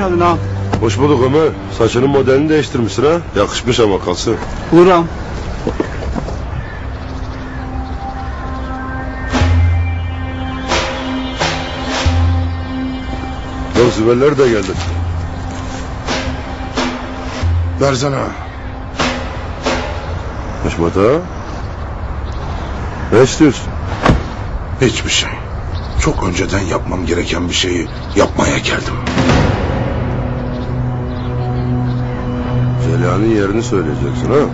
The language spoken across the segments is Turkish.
geldin ağam. Hoş bulduk Ömer. Saçının modelini değiştirmişsin ha. Yakışmış ama kalsın. Buyur ağam. Ya Zübeyler de geldi. Versene. Haşmet ağa. Ne istiyorsun? Hiçbir şey. Çok önceden yapmam gereken bir şeyi yapmaya geldim. Zeliha'nın yerini söyleyeceksin ha.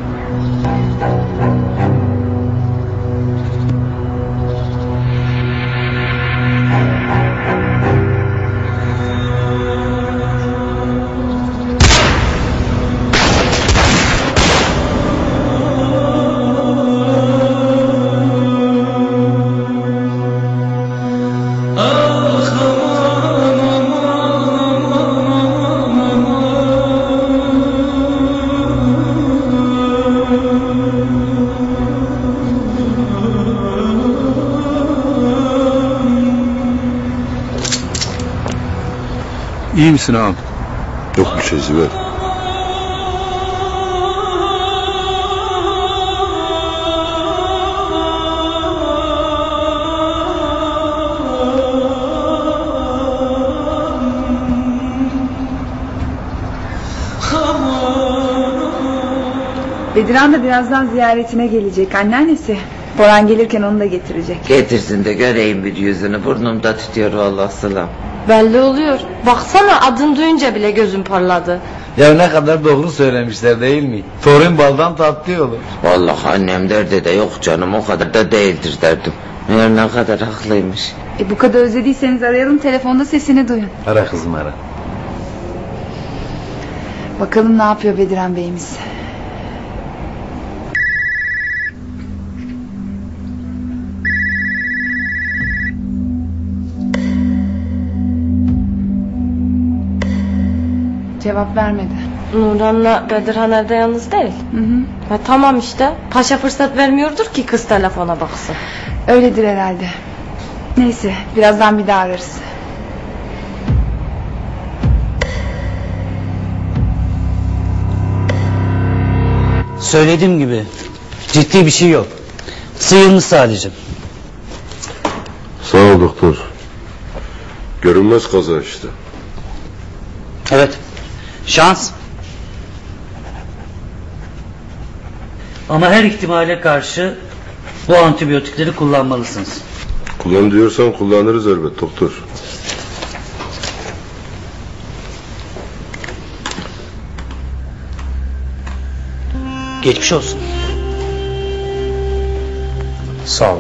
İyi misin ağam? Yok bir şey Zübeyir. Bediran da birazdan ziyaretine gelecek, anneannesi. Boran gelirken onu da getirecek. Getirsin de göreyim bir yüzünü, burnumda tutuyor vallahi Sılam. Belli oluyor. Baksana, adını duyunca bile gözüm parladı. Ya ne kadar doğru söylemişler değil mi? Torun baldan tatlı olur. Vallahi annem derdi de yok canım, o kadar da değildir derdim. Meğer ne kadar haklıymış. Bu kadar özlediyseniz arayalım, telefonda sesini duyun. Ara kızım ara. Bakalım ne yapıyor Bediran Bey'imiz. Cevap vermedi. Nurhan'la Bedirhan evde yalnız değil. Hı. Tamam işte. Paşa fırsat vermiyordur ki kız telefona baksın. Öyledir herhalde. Neyse, birazdan bir daha ararız. Söylediğim gibi ciddi bir şey yok. Sıyırmış sadece. Sağ ol doktor. Görünmez kaza işte. Evet. Şans. Ama her ihtimale karşı bu antibiyotikleri kullanmalısınız. Kullan diyorsan kullanırız elbet doktor. Geçmiş olsun. Sağ ol.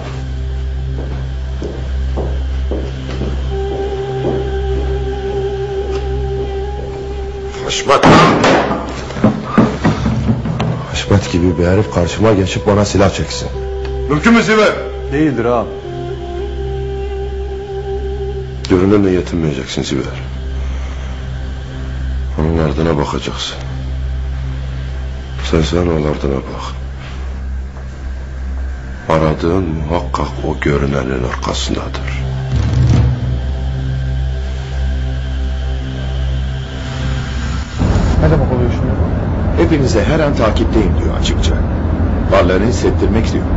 Haşmet. Haşmet gibi bir herif karşıma geçip bana silah çeksin. Mümkün mü Zübeyir? Değildir ağam. Görünenle yetinmeyeceksin Zübeyir. Onun ardına bakacaksın. Sen onun ardına bak. Aradığın muhakkak o görünenin arkasındadır. Ne demek oluyor şimdi? Hepinize her an takipteyim diyor açıkça. Varlığını hissettirmek diyor.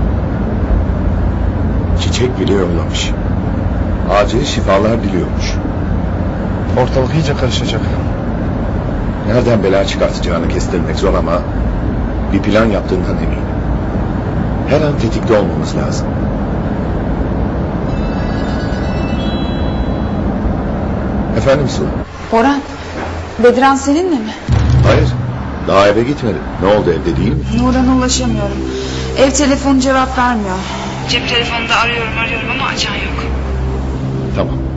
Çiçek bile yollamış. Acil şifalar diliyormuş. Ortalık iyice karışacak. Nereden bela çıkartacağını kestirmek zor ama bir plan yaptığından eminim. Her an tetikte olmamız lazım. Efendim Sıla? Boran, Bediran seninle mi? Hayır. Daha eve gitmedim. Ne oldu, evde değil mi? Nurhan'a ulaşamıyorum. Ev telefonu cevap vermiyor. Cep telefonunda arıyorum ama açan yok. Tamam.